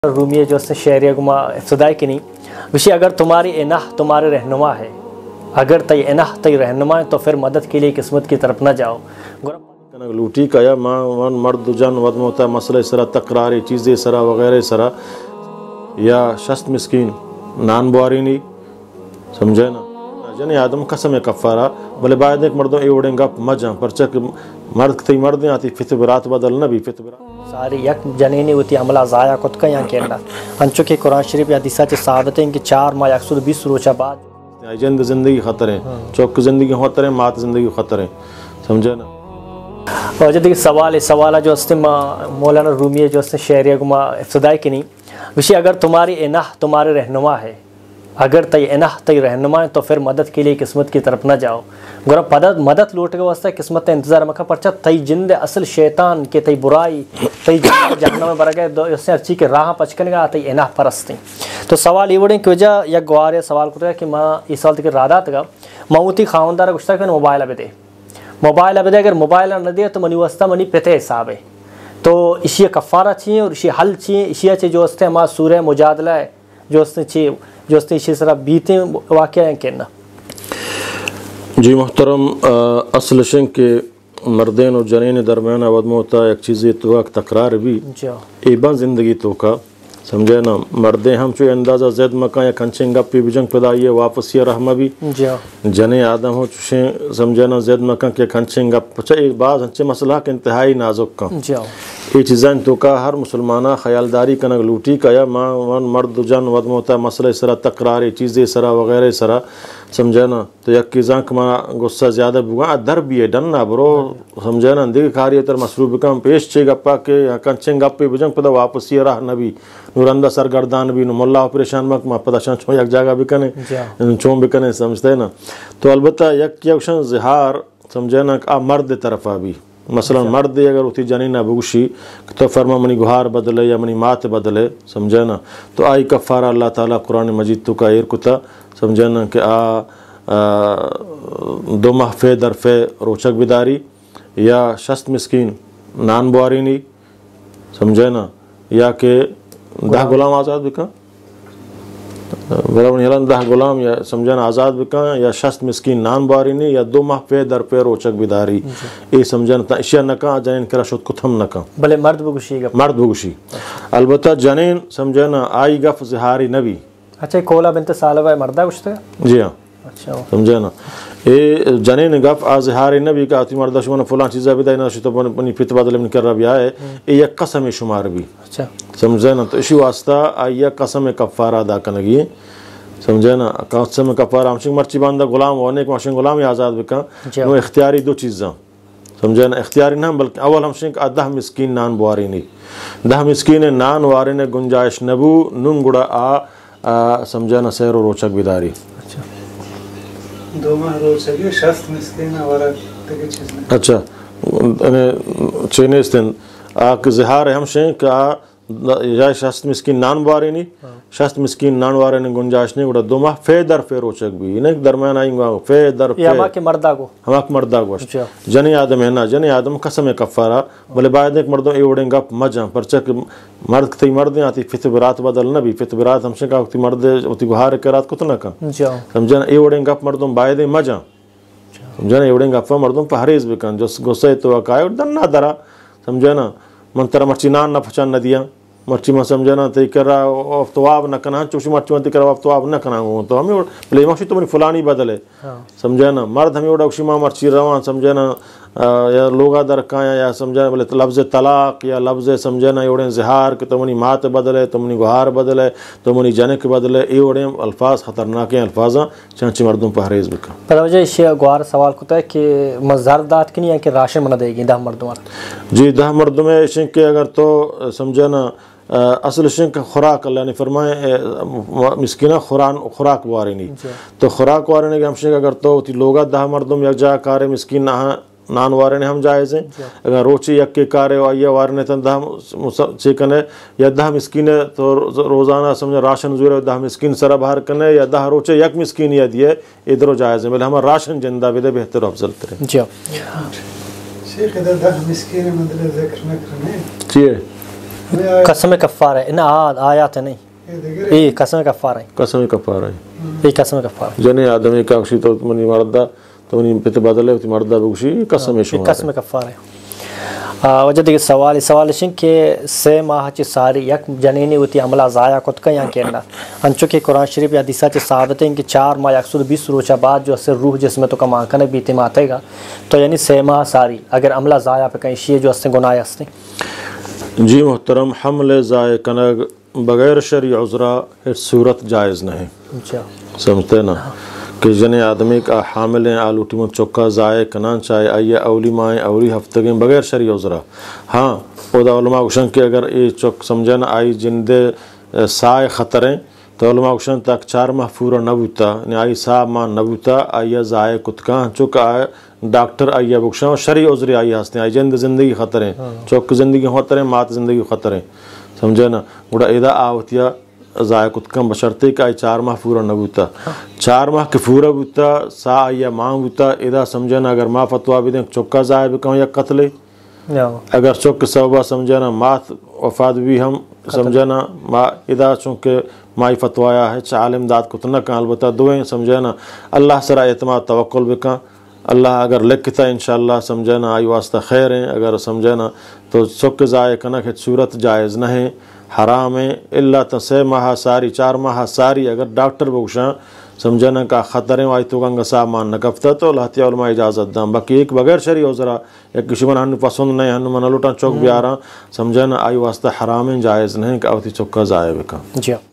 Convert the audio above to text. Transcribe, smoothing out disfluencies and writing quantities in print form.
रूमिया जो उसने शेर गुमा इफ्तदाई की नहीं विषय अगर तुम्हारी इनाह तुम्हारे रहनुमा है, अगर तय इनाह तय रहनुमा है तो फिर मदद के लिए किस्मत की तरफ न जाओ। लूटी का या मां मर्द जन वदम होता है मसले सरा तकरारी चीज़ें सरा वगैरह सरा या शस्त मिस्कीन नान बुआरी नहीं समझे ना जन आदम कसम कफ़ारा भले बाद एक मर्दों एवड़े गप मजा परचक मर्द थी मर्द आती फितबरात बदल न भी फितबरात सारी यक जनीनी होती अमला ज़ाया खुद का यहाँ केंद्र अंचु के कुरान शरीफ या दिशा से साबित है कि 4 माह 120 रोज़ा बाद जंद ज़िंदगी ख़तर है चौक ज़िंदगी ख़तर है मात ज़िंदगी ख़तर है समझे ना। और जब सवाल जो उसने मौलाना रूमिया जो उसने शेर गुमा इफ्तदाई की नहीं विषय अगर तुम्हारी इनाह तुम्हारे रहनुमा है, अगर तय इनाह तय रहनुमा है तो फिर मदद के लिए किस्मत की तरफ न जाओ। गोरा मदद लूट के वास्ते किस्मत इंतजार मखा परचा तय जिंद असल शैतान के तय बुराई तय जहन्नम में बर गए उससे अच्छी के राह पचकने का तय इनाह परस्ती। तो सवाल ये बड़े की वजह या गवार या सवाल करता है कि माँ इस साल तक रादात का मऊती खानदार गुस्सा कर मोबाइल अब दे मोबाइल अब दे अगर मोबाइल न दे तो मनी वस्ता मनी पेते हिसाब है तो इसी कफ़ारा चाहिए और इसी हल चाहिए इसी अच्छे जो उससे हमारा सूर्य मुजादला है जो उसने चाहिए जो उसने इसी तरह बीते वाक़या है कहना। जी मोहतरम असल शिंग के मर्देन और जनीन दरमियान अवदम होता है एक चीज़ तो तकरार भी एबा ज़िंदगी तो का समझे ना मर्दे हम चो अंदाज़ा जैद मका या खंचें गप पे बिजंग पैदा ये वापस ये रहमा भी जने आदम हो चुशे समझे ना जैद मका के खंचें गप अच्छा एक बात अच्छे मसला के इंतहाई नाजुक का ये चीज़ें तो का हर मुसलमाना ख्यालदारी कनक लूटी का या मां वन मर्द जन वदम होता है मसले सरा तकरारी चीज़ें सरा वगैरह सरा समझे ना तो यक की जांक मा गुस्सा ज़्यादा बुआ दर भी है डन्ना ब्रो समझे ना दिख खारी तर मसरूब कम पेश छे गप्पा के कंचें गप्पे बुजंग पता वापस ये रह नबी नूरंदा सरगर्दान भी मुल्ला परेशान मक मा पता छो यक जगह भी कने छो भी कने समझते ना तो अलबत्ता यक यक्शन ज़िहार समझे ना आ मर्द तरफा भी मसलन मर्द अगर उठी जनी ना बुगशी तो फरमा मनी गुहार बदले या मनी मात बदले समझे ना तो आई कफ़ारा अल्लाह ताला कुरान मजीद तो का एर कुता समझे ना कि दो माह फे दरफे रोचक बिदारी या शस्त मिस्कीन नान बुआरी नहीं समझे ना या के 10 गुलाम आज़ाद बिका बराबर 10 गुलाम या समझे ना आज़ाद बिका या शस्त मिस्कीन नान बुआरी नहीं या 2 माह फे दरफे रोचक बिदारी ये समझे ना इशिया नका जनीन करा शुद्ध कुथम नका भले मर्द बुगुशी अलबत्ता जनीन समझे ना आई गफ ज़िहारी नबी अच्छा कोला बिनते सालवा मर्दा कुछ जी हाँ अच्छा समझे ना ये जनीन गफ आज़हार नबी का अति मर्दा शुमाना फलां चीज़ा भी दाइना तो अपनी फित बदले में कर रहा भी आए ये एक कसम शुमार भी अच्छा समझे ना तो इसी वास्ता आइया कसम कफ़ारा अदा करनगी समझे ना कसम कफ़ारा हमशिंग मर्ची बांधा गुलाम होने के मशिंग गुलाम आज़ाद बिका नो इख्तियारी 2 चीज़ा समझे ना इख्तियारी ना बल्कि अवल हमशिंग 10 मिस्कीन नान बुआरी नहीं 10 मिस्कीन नान वारे ने गुंजाइश नबू नुम गुड़ा समझे ना सैर रोचक बिदारी अच्छा 2 माह रोचक शस्त मिस्कीन वाला अच्छा चेने दिन आक ज़िहार हमशे का या शस्त मिस्कीन नान बारे नहीं शस्त मिस्कीन नान वारे ने गुंजाइश नहीं उड़ा 2 माह फे दर फे रोचक भी इन्हें दरमियान आएंगे फे दर फे हमारे मर्दा को जनी आदम है ना जनी आदम कसम कफ़ारा भले बाद एक मर्दों एवड़े गप मजा परचक मर्द थी मर्द आती फितबरात बदल न भी फितबरात हमसे का मर्द उती गुहार के रात कुछ न का समझे ना एवड़े गप मर्दों बायदे मजा समझे ना एवड़े गप मर्दों परहेज भी कन जो गुस्से तो आकाय और दन्ना दरा समझे ना मन तरह मर्ची नान न पहचान न दिया मर्ची में समझे ना तो कर रहा तो आप न कना चूसी मर्ची में कर तो आप न कना तो हमें प्ले मर्ची तो मेरी फुलानी बदले समझे ना मर्द हमें उड़ा उसी मर्ची रवा समझे ना या लोगा दर का या समझे बोले लफ्ज़ तलाक या लफ्ज़ समझे ना एवड़े ज़िहार के तुमनी मात बदले तुमनी गुहार बदले तुमनी जनक बदले एवड़े अल्फाज ख़तरनाक अल्फाज चांची मर्दों परहेज बिका पर वजह इसे गुहार सवाल को है कि मज़दार दात की नहीं है कि राशन बना देगी 10 मर्दों जी 10 मर्दों में इसे के अगर तो समझे ना असल शिंक खुराक अल्लाह ने फरमाए मिस्किना खुराक वारे नहीं तो खुराक वारे ने हमशे अगर तो लोगा 10 मर्दों यकजा कार मिस्किन नान वारे ने हम जायज़ हैं अगर रोची यक के कार आइया वारे ने तन 10 चिकन है या 10 मिस्किन तो रोज़ाना समझे राशन जुरे 10 मिस्किन सरा बाहर कने या 10 रोचे यक मिस्किन या दिए इधरों जायज़ है मतलब हमारा राशन जिंदा विदे बेहतर अफजल तरह शेख इधर 10 मिस्किन मतलब ज़िक्र न करने जी कसम कफ़ारा है ना आयात है नहीं ये कसम कफ़ारा है कसम कफ़ारा है ये कसम कफ़ारा जने आदमी का अक्षी तो मनी मर्दा तो मनी पित बदले उती मर्दा बुशी कसम शुमार कसम कफ़ारा है वजह देखिए सवाल के 6 माह ची सारी यक जनीनी होती अमला ज़ाया कुत का यहाँ कहना अंचो के कुरान शरीफ या दिशा ची साबित है कि 4 माह 120 रोज़ा बाद जो असर रूह जिसमें तो कमा कर बीते मातेगा तो यानी 6 माह सारी अगर अमला ज़ाया पे कहीं शी जो असते गुनाह असते जी मोहतरम हमले ज़ाय कनग बगैर शरी उज़रा सूरत जायज़ नहीं समझते ना कि जने आदमी का हामिल आलू टीमो चौका ज़ाय कनान चाहे आइए अवली माए अवली हफ्ते के बगैर शरी उज़रा हाँ खुदा उलमा उशन के अगर ये चौक समझन आई जिंदे साए ख़तरें तो उलमा उशन तक 4 माह पूरा नबूता आई सा माह नबूता आइए ज़ाय कुतका चुक आए डॉक्टर आइए बुक्शा शरी उज़रे आई हंसते आई जिंद ज़िंदगी ख़तरें चौक ज़िंदगी ख़तरें मात ज़िंदगी ख़तरें समझे ना गुड़ा इदा आवतिया ज़ाय कुतकम बशर्ते का 4 माह पूरा नबूता 4 माह के पूरा बूता सा या माँ बूता इदा समझना अगर माँ फतवा भी दें चौका ज़ाय भी कहूँ या कत्ले अगर चौक सबा समझना मात वफात भी हम समझना माँ इदा चूँकि माई फतवाया है चालिम दाद कुतना का अलबत्ता दुएं समझना अल्लाह सरा एतमाद तवक्कुल भी का अल्लाह अगर लिखता इंशाअल्लाह समझना आई वास्ता खैर है अगर समझना तो चौक ज़ाय कनक सूरत जायज़ नहीं हराम है इल्ला तो 6 माह सारी 4 माह सारी अगर डॉक्टर बुक्शा समझना का ख़तरें वाई तो गंगा सामान नकफ्ता तो लहतिया उलमा इजाज़त दाम बाकी एक बगैर शरी उज़रा एक किसी मन हनु पसंद नहीं हनु मन लुटा चौक भी आ रहा समझना आई वास्ता हराम जायज़ नहीं कि अवती चौका ज़ाय बेका जी।